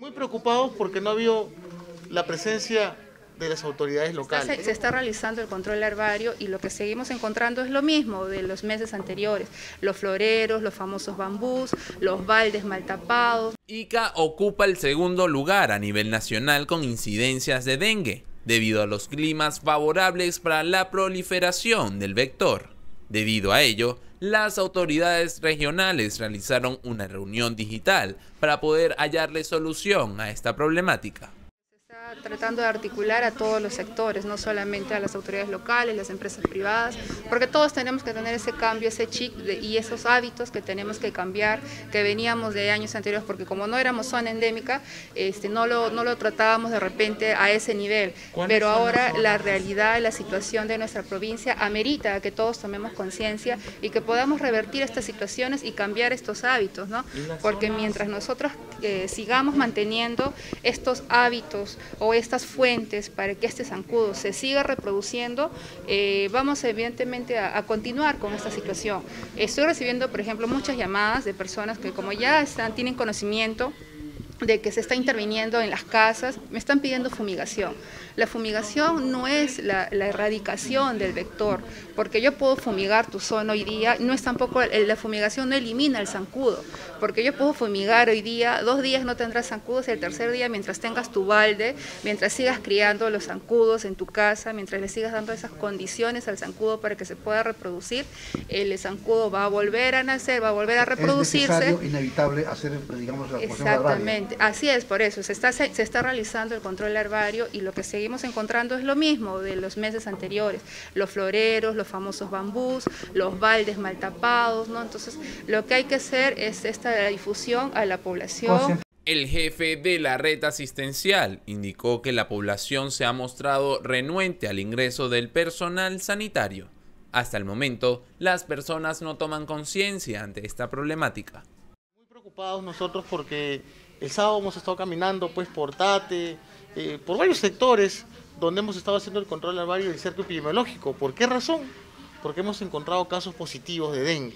Muy preocupados porque no ha habido la presencia de las autoridades locales. Se está realizando el control larvario y lo que seguimos encontrando es lo mismo de los meses anteriores. Los floreros, los famosos bambús, los baldes mal tapados. Ica ocupa el segundo lugar a nivel nacional con incidencias de dengue, debido a los climas favorables para la proliferación del vector. Debido a ello, las autoridades regionales realizaron una reunión digital para poder hallarle solución a esta problemática. Tratando de articular a todos los sectores, no solamente a las autoridades locales, las empresas privadas, porque todos tenemos que tener ese cambio, ese chip y esos hábitos que tenemos que cambiar, que veníamos de años anteriores, porque como no éramos zona endémica, no lo tratábamos de repente a ese nivel, pero ahora la realidad, la situación de nuestra provincia amerita que todos tomemos conciencia y que podamos revertir estas situaciones y cambiar estos hábitos, ¿no? Porque mientras nosotros sigamos manteniendo estos hábitos o estas fuentes para que este zancudo se siga reproduciendo, vamos evidentemente a continuar con esta situación. Estoy recibiendo, por ejemplo, muchas llamadas de personas que como ya tienen conocimiento de que se está interviniendo en las casas, me están pidiendo fumigación. La fumigación no es la erradicación del vector, porque yo puedo fumigar tu zona hoy día, no es tampoco, la fumigación no elimina el zancudo, porque yo puedo fumigar hoy día, 2 días no tendrás zancudos, y el tercer día mientras tengas tu balde, mientras sigas criando los zancudos en tu casa, mientras le sigas dando esas condiciones al zancudo para que se pueda reproducir, el zancudo va a volver a nacer, va a volver a reproducirse. Es necesario, inevitable hacer, digamos, la función larvaria. Exactamente, así es, por eso se está realizando el control larvario y lo que seguimos encontrando es lo mismo de los meses anteriores, los floreros, los famosos bambús, los baldes mal tapados, ¿no? Entonces, lo que hay que hacer es esta difusión a la población. El jefe de la red asistencial indicó que la población se ha mostrado renuente al ingreso del personal sanitario. Hasta el momento, las personas no toman conciencia ante esta problemática. Muy preocupados nosotros porque el sábado hemos estado caminando pues por Tate, por varios sectores donde hemos estado haciendo el control larvario del cerco epidemiológico. ¿Por qué razón? Porque hemos encontrado casos positivos de dengue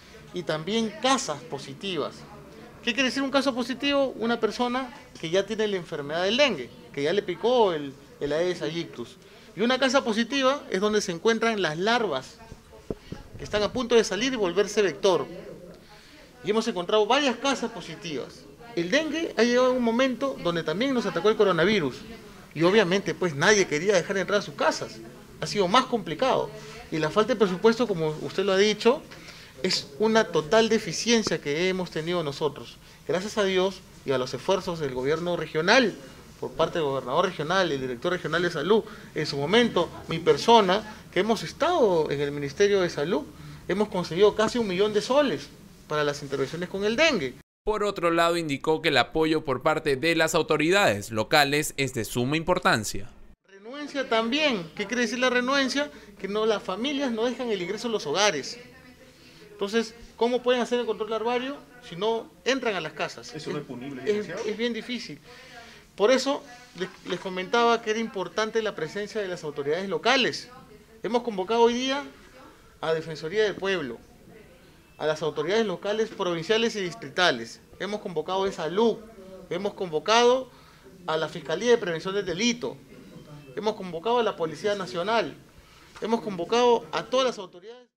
y también casas positivas. ¿Qué quiere decir un caso positivo? Una persona que ya tiene la enfermedad del dengue, que ya le picó el Aedes aegyptus. Y una casa positiva es donde se encuentran las larvas que están a punto de salir y volverse vector. Y hemos encontrado varias casas positivas. El dengue ha llegado a un momento donde también nos atacó el coronavirus. Y obviamente pues nadie quería dejar entrar a sus casas. Ha sido más complicado. Y la falta de presupuesto, como usted lo ha dicho, es una total deficiencia que hemos tenido nosotros. Gracias a Dios y a los esfuerzos del gobierno regional, por parte del gobernador regional, el director regional de salud, en su momento, mi persona, que hemos estado en el Ministerio de Salud, hemos conseguido casi 1 millón de soles para las intervenciones con el dengue. Por otro lado, indicó que el apoyo por parte de las autoridades locales es de suma importancia. Renuencia también. ¿Qué quiere decir la renuencia? Que no, las familias no dejan el ingreso a los hogares. Entonces, ¿cómo pueden hacer el control larvario si no entran a las casas? ¿Eso no es punible? Es bien difícil. Por eso les comentaba que era importante la presencia de las autoridades locales. Hemos convocado hoy día a Defensoría del Pueblo, a las autoridades locales, provinciales y distritales. Hemos convocado a Salud, hemos convocado a la Fiscalía de Prevención del Delito, hemos convocado a la Policía Nacional, hemos convocado a todas las autoridades.